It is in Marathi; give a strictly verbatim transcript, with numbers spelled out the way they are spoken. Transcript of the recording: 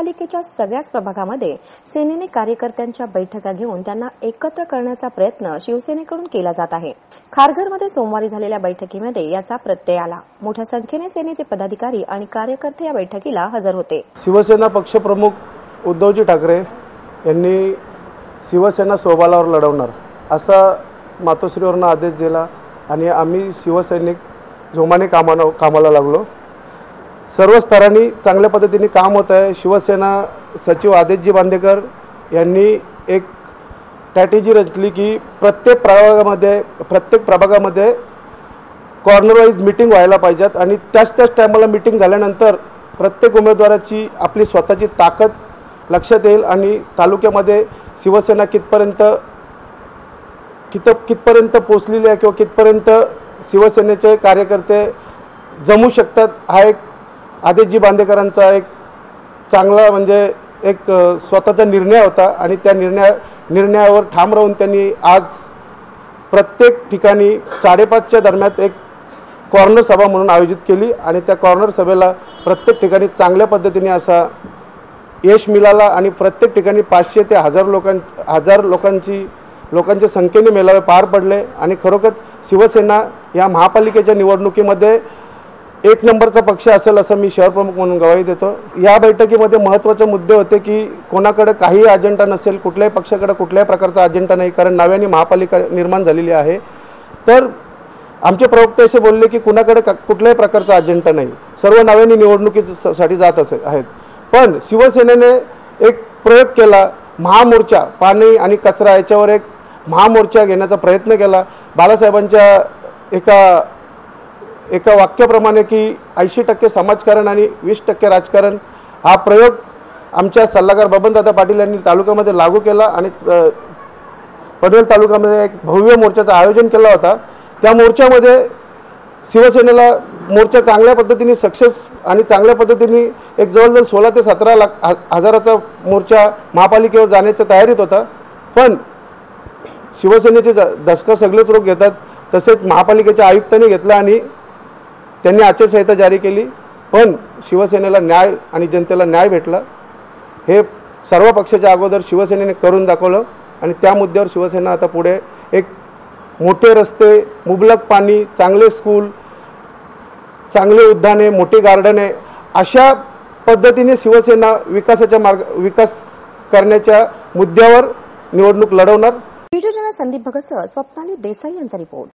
महापालिकेच्या सगळ्याच प्रभागामध्ये सेनेने कार्यकर्त्यांच्या बैठका घेऊन त्यांना एकत्र करण्याचा प्रयत्न शिवसेनेकडून केला जात आहे। खारघरमध्ये सोमवारी झालेल्या बैठकीमध्ये याचा प्रत्यय आला। मोठ्या संख्येने सेनेचे पदाधिकारी आणि कार्यकर्ते या बैठकीला हजर होते। शिवसेना पक्षप्रमुख उद्धवजी ठाकरे यांनी शिवसेना स्वबळावर लढवणार असा मातोश्रीवरून आदेश दिला आणि आम्ही शिवसैनिक जोमाने कामाला कामाला लागलो। सर्व स्तरांनी चांगल्या पद्धतीने काम होत आहे। शिवसेना सचिव आदेशजी बांदेकर यांनी एक स्ट्रॅटेजी रचली की प्रत्येक प्रभागामध्ये प्रत्येक प्रभागामध्ये कॉर्नर वाईज मीटिंग व्हायला पाहिजेत आणि त्याच त्याच टायमाला मीटिंग झाल्यानंतर प्रत्येक उमेदवाराची आपली स्वतःची ताकद लक्षात येईल आणि तालुक्यामध्ये शिवसेना कितपर्यंत कित कितपर्यंत पोहोचलेली आहे किंवा कितपर्यंत शिवसेनेचे कार्यकर्ते जमू शकतात हा एक आदेशजी बांदेकरांचा एक चांगला म्हणजे एक स्वतःचा निर्णय होता आणि त्या निर्णय निर्णयावर ठाम राहून त्यांनी आज प्रत्येक ठिकाणी साडेपाचच्या दरम्यान एक कॉर्नर सभा म्हणून आयोजित केली आणि त्या कॉर्नर सभेला प्रत्येक ठिकाणी चांगल्या पद्धतीने असा यश मिळाला आणि प्रत्येक ठिकाणी पाचशे ते हजार लोकां हजार लोकांची लोकांच्या संख्येने मेळावे पार पडले आणि खरोखर शिवसेना या महापालिकेच्या निवडणुकीमध्ये एक नंबरचा पक्ष असेल असं मी शहर प्रमुख म्हणून गवाही देतो। या बैठकीमध्ये महत्त्वाचे मुद्दे होते की कोणाकडे काही अजेंडा नसेल, कुठल्याही पक्षाकडे कुठल्याही प्रकारचा अजेंडा नाही, कारण नव्याने महापालिका निर्माण झालेली आहे। तर आमचे प्रवक्ते असे बोलले की कुणाकडे कुठल्याही प्रकारचा अजेंडा नाही, सर्व नव्याने निवडणुकीसाठी जात असे आहेत। पण शिवसेनेने एक प्रयोग केला, महामोर्चा, पाणी आणि कचरा याच्यावर एक महामोर्चा घेण्याचा प्रयत्न केला। बाळासाहेबांच्या एका एका वाक्याप्रमाणे की ऐंशी टक्के समाजकारण आणि वीस टक्के राजकारण हा प्रयोग आमच्या सल्लागार बबनदादा पाटील यांनी तालुक्यामध्ये लागू केला आणि पनवेल तालुक्यामध्ये एक भव्य मोर्चाचं आयोजन केलं होता। त्या मोर्चामध्ये शिवसेनेला मोर्चा चांगल्या पद्धतीने सक्सेस आणि चांगल्या पद्धतीने एक जवळजवळ सोळा ते सतरा लाख हजाराचा मोर्चा महापालिकेवर जाण्याच्या तयारीत होता। पण शिवसेनेचे दशका सगळेच लोक घेतात तसेच महापालिकेच्या आयुक्तांनी घेतला आणि त्यांनी आचारसंहिता जारी केली, पण शिवसेनेला न्याय आणि जनतेला न्याय भेटला। हे सर्व पक्षाच्या अगोदर शिवसेनेने करून दाखवलं आणि त्या मुद्द्यावर शिवसेना आता पुढे एक मोठे रस्ते, मुबलक पाणी, चांगले स्कूल, चांगले उद्याने, मोठी गार्डने अशा पद्धतीने शिवसेना विकासाच्या मार्ग विकास करण्याच्या मुद्द्यावर निवडणूक लढवणार। व्हिडिओ जर्नलिस्ट संदीप भगतसह स्वप्नाली देसाई यांचा रिपोर्ट।